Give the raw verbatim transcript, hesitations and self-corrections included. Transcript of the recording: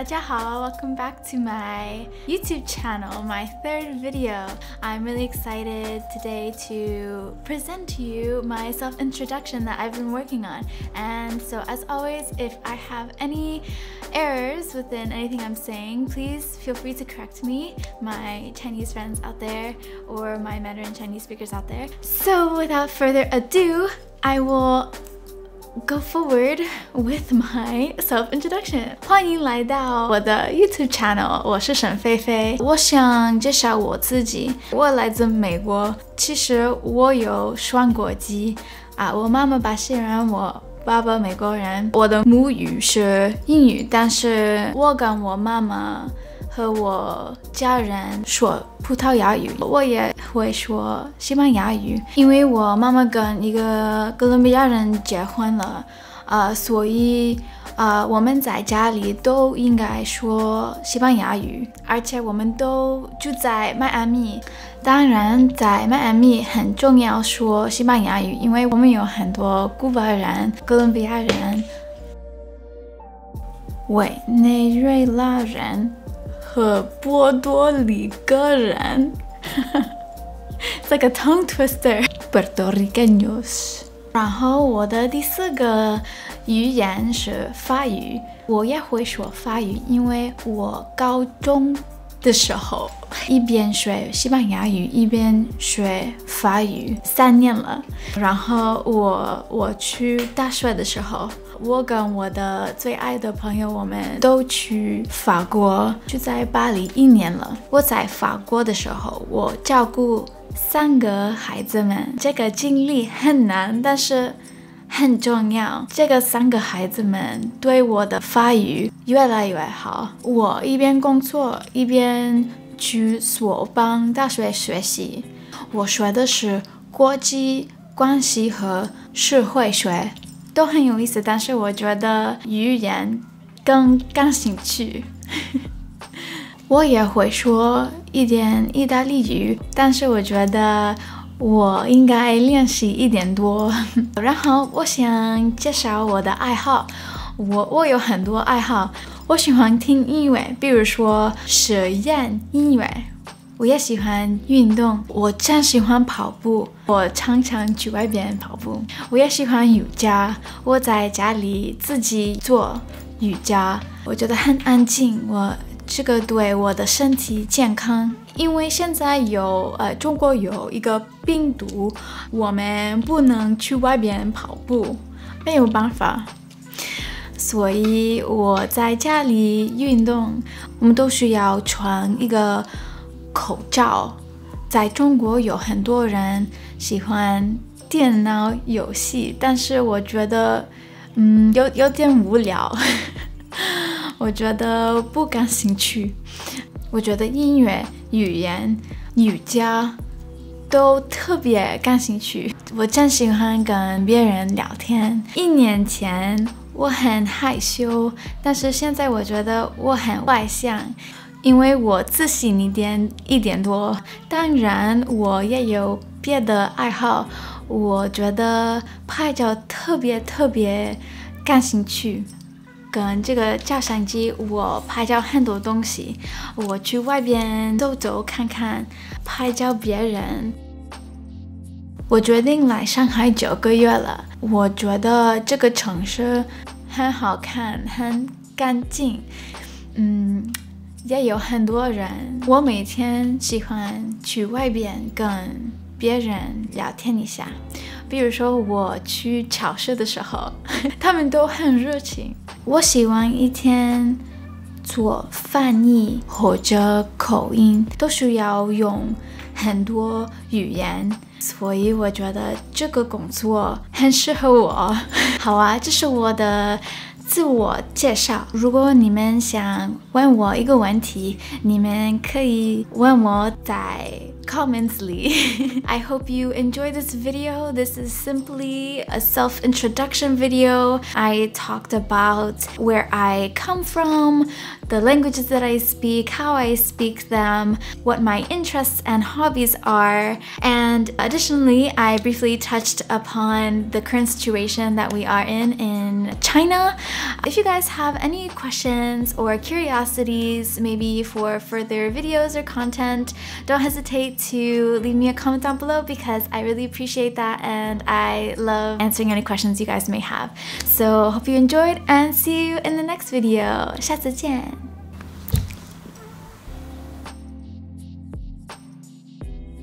大家好, welcome back to my YouTube channel, my third video. I'm really excited today to present to you my self-introduction that I've been working on. And so as always, if I have any errors within anything I'm saying, please feel free to correct me, my Chinese friends out there or my Mandarin Chinese speakers out there. So without further ado, I will go forward with my self-introduction. 欢迎来到我的 YouTube channel， 我是沈菲菲。我想介绍我自己，我来自美国，其实我有双国籍啊，我妈妈巴西人，我爸爸美国人，我的母语是英语，但是我跟我妈妈和我家人说葡萄牙语，我也会说西班牙语，因为我妈妈跟一个哥伦比亚人结婚了，呃，所以呃我们在家里都应该说西班牙语，而且我们都住在迈阿密，当然在迈阿密很重要说西班牙语，因为我们有很多古巴人、哥伦比亚人、委内瑞拉人和波多黎各人It's like a tongue twister. Puertorriqueños. 然后我的第四个语言是法语，我也会说法语，因为我高中的时候一边学西班牙语一边学法语三年了。然后我我去大学的时候，我跟我的最爱的朋友，我们都去法国，住在巴黎一年了。我在法国的时候，我照顾三个孩子们，这个经历很难，但是很重要。这个三个孩子们对我的法语越来越好。我一边工作一边去索邦大学学习，我学的是国际关系和社会学。都很有意思，但是我觉得语言更感兴趣。我也会说一点意大利语，但是我觉得我应该练习一点多。然后我想介绍我的爱好，我我有很多爱好，我喜欢听音乐，比如说实验音乐。我也喜欢运动，我真喜欢跑步，我常常去外边跑步。我也喜欢瑜伽，我在家里自己做瑜伽，我觉得很安静，我这个对我的身体健康。因为现在有呃中国有一个病毒，我们不能去外边跑步，没有办法。所以我在家里运动，我们都需要穿一个口罩。在中国有很多人喜欢电脑游戏，但是我觉得嗯有有点无聊我觉得不感兴趣。我觉得音乐、语言、瑜伽都特别感兴趣。我真喜欢跟别人聊天。一年前我很害羞，但是现在我觉得我很外向，因为我自信一点一点多。当然我也有别的爱好，我觉得拍照特别特别感兴趣。跟这个照相机我拍照很多东西，我去外边走走看看，拍照别人。我决定来上海九个月了，我觉得这个城市很好看，很干净，嗯也有很多人。我每天喜欢去外边跟别人聊天一下，比如说我去超市的时候他们都很热情。我喜欢一天做翻译或者口音，都需要用很多语言，所以我觉得这个工作很适合我。好啊，这是我的自我介绍。如果你们想问我一个问题，你们可以问我在 comments 里。I hope you enjoy this video. This is simply a self-introduction video. I talked about where I come from, the languages that I speak, how I speak them, what my interests and hobbies are, and additionally, I briefly touched upon the current situation that we are in in China. If you guys have any questions or curiosities, maybe for further videos or content, don't hesitate to leave me a comment down below because I really appreciate that and I love answering any questions you guys may have. So hope you enjoyed and see you in the next video. 下次见.